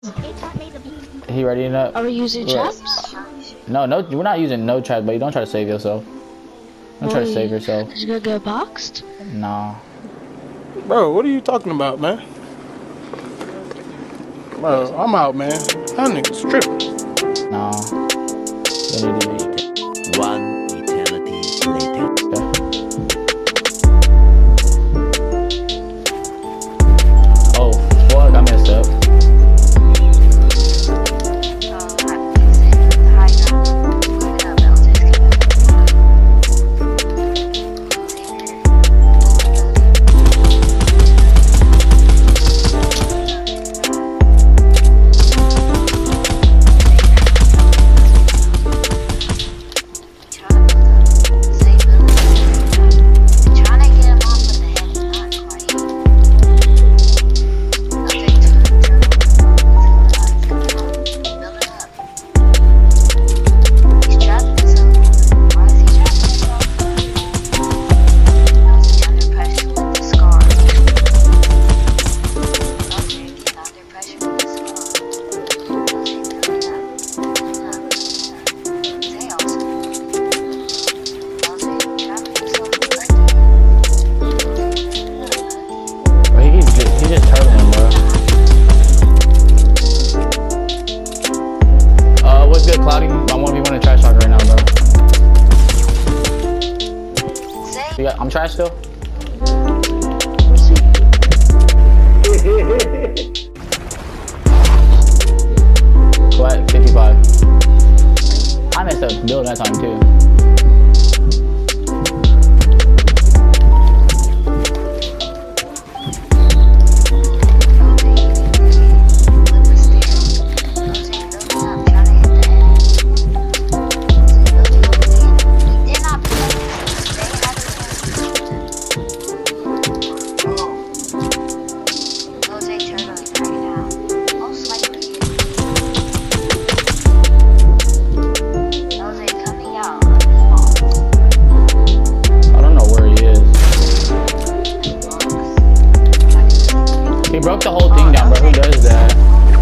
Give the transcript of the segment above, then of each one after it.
He ready enough? Are we using traps? No, we're not using no traps, but you don't try to save yourself. Don't try to save yourself. Is you gonna get boxed? Nah. Bro, what are you talking about, man? Bro, I'm out, man. That nigga's tripping. Nah. One eternity later. Oh, fuck, I messed up. Cloudy, I want to be one of trash talk right now, bro. Yeah, I'm trash still. What? 55. I messed up building that time too. He broke the whole thing down, bro. Who does that?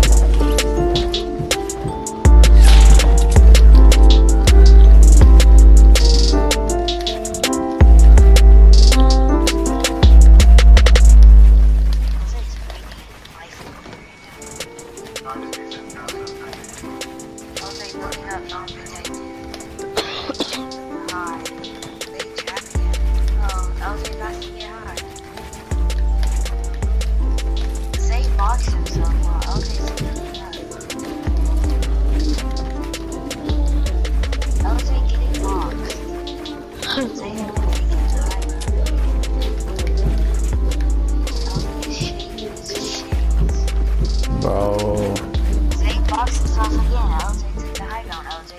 Bro. Zae boxed himself again. LJ took the high ground, LJ.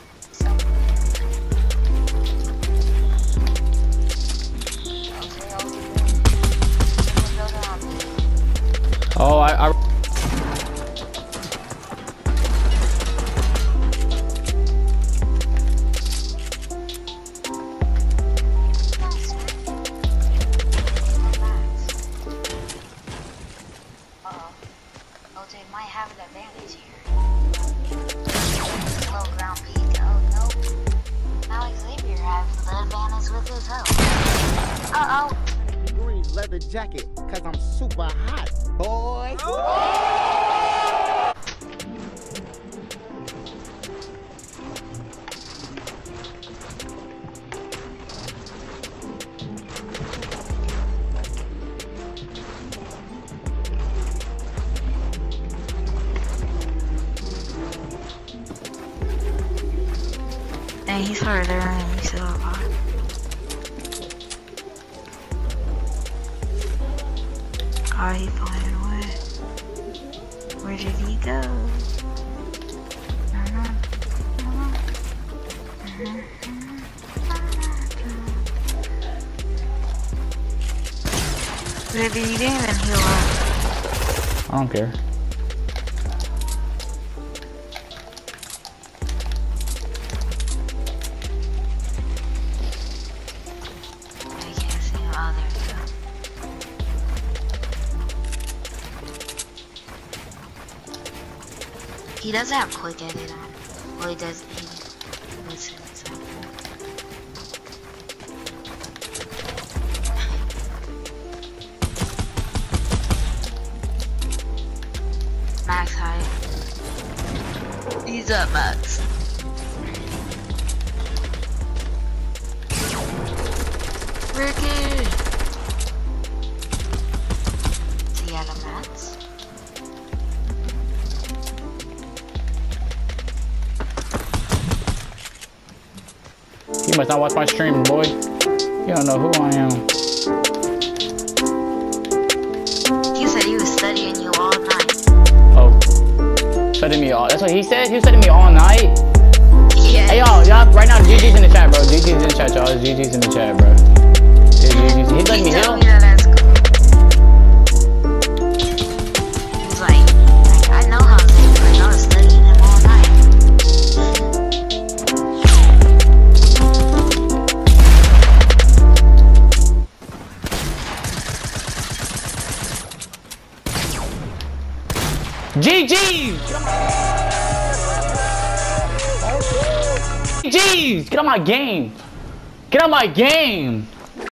Oh, I LJ might have an advantage here. Low ground peak. Oh, nope. Now Xavier has the advantage with his health. Uh-oh. Green leather jacket, cause I'm super hot, boy. Dang, he's further and he's still up high. Oh, he flying away. Where did he go? Baby, you didn't even heal up. don't care. I can't see him. Oh, there we go. He doesn't have quick edit on. Well, he does. He listens. Max height. He's up, Max. Ricky! Is he out of mats? You must not watch my stream, boy. You don't know who I am. He said he was studying you all night. Oh. Studying me all. That's what he said? He was studying me all night? Yeah. Hey, y'all, right now, GG's in the chat, bro. GG's in the chat, y'all. GG's in the chat, bro. He's letting me He heal? told me that that's cool. He's like, I know how they play. I was studying him all night. GG's! GG's! Get on my game! Get on my game!